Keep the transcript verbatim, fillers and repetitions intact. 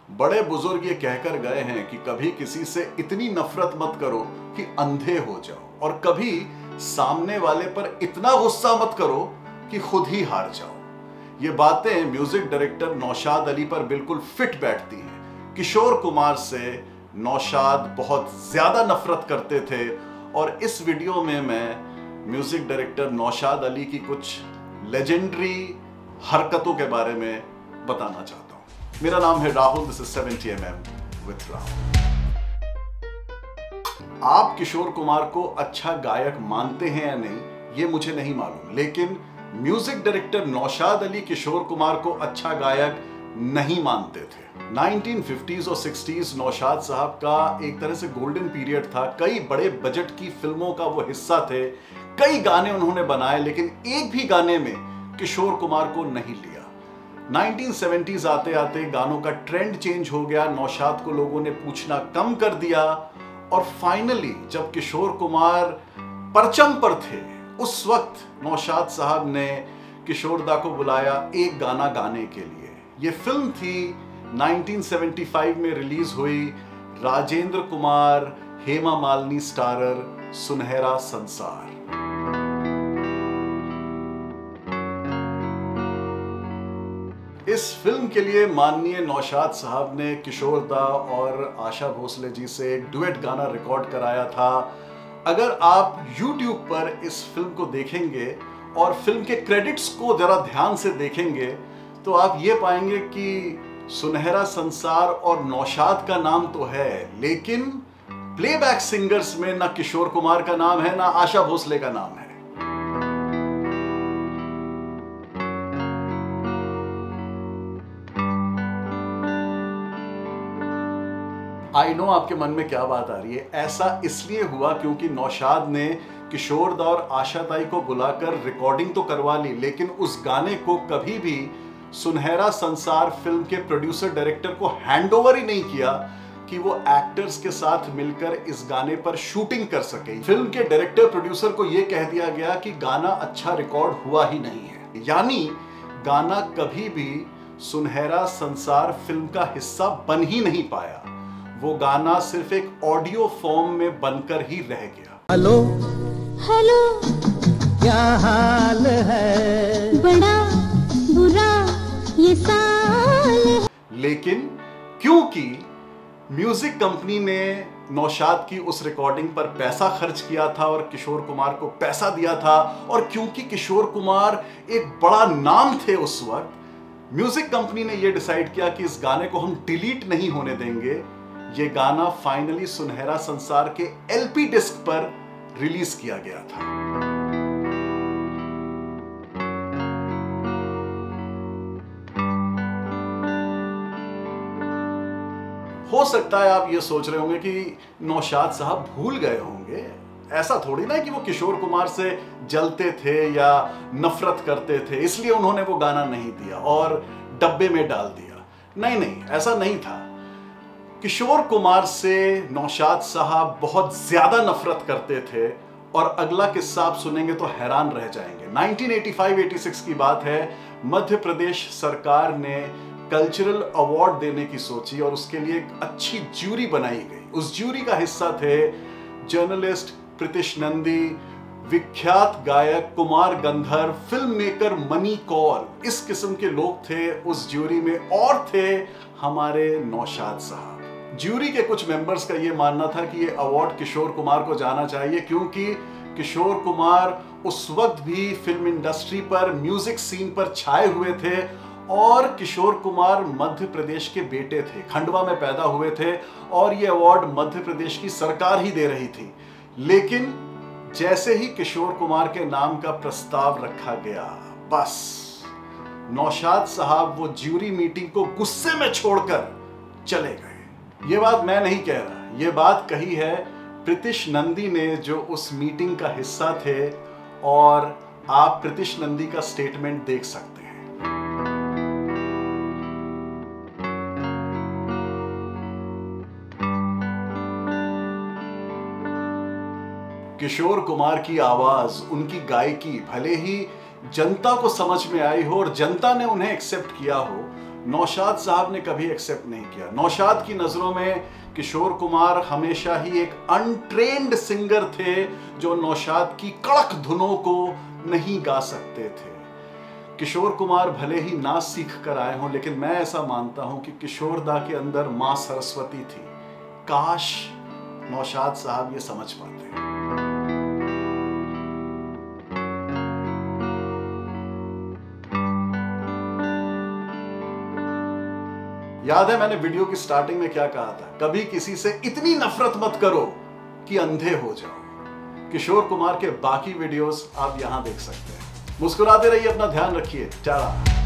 बड़े बुजुर्ग ये कहकर गए हैं कि कभी किसी से इतनी नफरत मत करो कि अंधे हो जाओ, और कभी सामने वाले पर इतना गुस्सा मत करो कि खुद ही हार जाओ। ये बातें म्यूजिक डायरेक्टर नौशाद अली पर बिल्कुल फिट बैठती हैं। किशोर कुमार से नौशाद बहुत ज्यादा नफरत करते थे, और इस वीडियो में मैं म्यूजिक डायरेक्टर नौशाद अली की कुछ लेजेंडरी हरकतों के बारे में बताना चाहता हूं। मेरा नाम है Rahul, this is seventy M M with Rahul. आप किशोर कुमार को अच्छा गायक मानते हैं या नहीं ये मुझे नहीं मालूम, लेकिन म्यूजिक डायरेक्टर नौशाद अली किशोर कुमार को अच्छा गायक नहीं मानते थे। नाइनटीन फिफ्टीज़ और सिक्सटीज़ नौशाद साहब का एक तरह से गोल्डन पीरियड था। कई बड़े बजट की फिल्मों का वो हिस्सा थे, कई गाने उन्होंने बनाए, लेकिन एक भी गाने में किशोर कुमार को नहीं लिया। नाइनटीन सेवेंटीज़ आते आते गानों का ट्रेंड चेंज हो गया, नौशाद को लोगों ने पूछना कम कर दिया, और फाइनली जब किशोर कुमार परचम पर थे उस वक्त नौशाद साहब ने किशोर दा को बुलाया एक गाना गाने के लिए। ये फिल्म थी नाइनटीन सेवेंटी फाइव में रिलीज हुई, राजेंद्र कुमार हेमा मालिनी स्टारर सुनहरा संसार। इस फिल्म के लिए माननीय नौशाद साहब ने किशोर दा और आशा भोसले जी से एक डुएट गाना रिकॉर्ड कराया था। अगर आप YouTube पर इस फिल्म को देखेंगे और फिल्म के क्रेडिट्स को जरा ध्यान से देखेंगे तो आप ये पाएंगे कि सुनहरा संसार और नौशाद का नाम तो है, लेकिन प्लेबैक सिंगर्स में ना किशोर कुमार का नाम है ना आशा भोसले का नाम है। आई नो आपके मन में क्या बात आ रही है। ऐसा इसलिए हुआ क्योंकि नौशाद ने किशोर दा और आशा ताई को बुलाकर रिकॉर्डिंग तो करवा ली, लेकिन उस गाने को कभी भी सुनहरा संसार फिल्म के प्रोड्यूसर डायरेक्टर को हैंडओवर ही नहीं किया कि वो एक्टर्स के साथ मिलकर इस गाने पर शूटिंग कर सके। फिल्म के डायरेक्टर प्रोड्यूसर को यह कह दिया गया कि गाना अच्छा रिकॉर्ड हुआ ही नहीं है, यानी गाना कभी भी सुनहरा संसार फिल्म का हिस्सा बन ही नहीं पाया। वो गाना सिर्फ एक ऑडियो फॉर्म में बनकर ही रह गया। हेलो हेलो क्या हाल है, बड़ा बुरा ये साल है। लेकिन क्योंकि म्यूजिक कंपनी ने नौशाद की उस रिकॉर्डिंग पर पैसा खर्च किया था और किशोर कुमार को पैसा दिया था, और क्योंकि किशोर कुमार एक बड़ा नाम थे उस वक्त, म्यूजिक कंपनी ने यह डिसाइड किया कि इस गाने को हम डिलीट नहीं होने देंगे। ये गाना फाइनली सुनहरा संसार के एलपी डिस्क पर रिलीज किया गया था। हो सकता है आप ये सोच रहे होंगे कि नौशाद साहब भूल गए होंगे। ऐसा थोड़ी ना कि वो किशोर कुमार से जलते थे या नफरत करते थे इसलिए उन्होंने वो गाना नहीं दिया और डब्बे में डाल दिया। नहीं नहीं, ऐसा नहीं था। किशोर कुमार से नौशाद साहब बहुत ज्यादा नफरत करते थे, और अगला किस्सा आप सुनेंगे तो हैरान रह जाएंगे। Nineteen eighty five eighty six की बात है। मध्य प्रदेश सरकार ने कल्चरल अवार्ड देने की सोची और उसके लिए एक अच्छी ज्यूरी बनाई गई। उस ज्यूरी का हिस्सा थे जर्नलिस्ट प्रीतिश नंदी, विख्यात गायक Kumar Gandharva, film maker money Kaul, इस किस्म के लोग थे उस ज्यूरी में, और थे हमारे नौशाद साहब। ज्यूरी के कुछ मेंबर्स का यह मानना था कि यह अवार्ड किशोर कुमार को जाना चाहिए, क्योंकि किशोर कुमार उस वक्त भी फिल्म इंडस्ट्री पर, म्यूजिक सीन पर छाए हुए थे, और किशोर कुमार मध्य प्रदेश के बेटे थे, खंडवा में पैदा हुए थे, और यह अवार्ड मध्य प्रदेश की सरकार ही दे रही थी। लेकिन जैसे ही किशोर कुमार के नाम का प्रस्ताव रखा गया, बस नौशाद साहब वो ज्यूरी मीटिंग को गुस्से में छोड़कर चले गए। ये बात मैं नहीं कह रहा, ये बात कही है प्रीतिश नंदी ने, जो उस मीटिंग का हिस्सा थे, और आप प्रीतिश नंदी का स्टेटमेंट देख सकते हैं। किशोर कुमार की आवाज, उनकी गायकी भले ही जनता को समझ में आई हो और जनता ने उन्हें एक्सेप्ट किया हो, नौशाद साहब ने कभी एक्सेप्ट नहीं किया। नौशाद की नजरों में किशोर कुमार हमेशा ही एक अनट्रेन्ड सिंगर थे जो नौशाद की कड़क धुनों को नहीं गा सकते थे। किशोर कुमार भले ही नाच सीख कर आए हों, लेकिन मैं ऐसा मानता हूं कि किशोर दा के अंदर मां सरस्वती थी। काश नौशाद साहब ये समझ पाते। याद है मैंने वीडियो की स्टार्टिंग में क्या कहा था? कभी किसी से इतनी नफरत मत करो कि अंधे हो जाओ। किशोर कुमार के बाकी वीडियोस आप यहां देख सकते हैं। मुस्कुराते रहिए, अपना ध्यान रखिए। टाटा।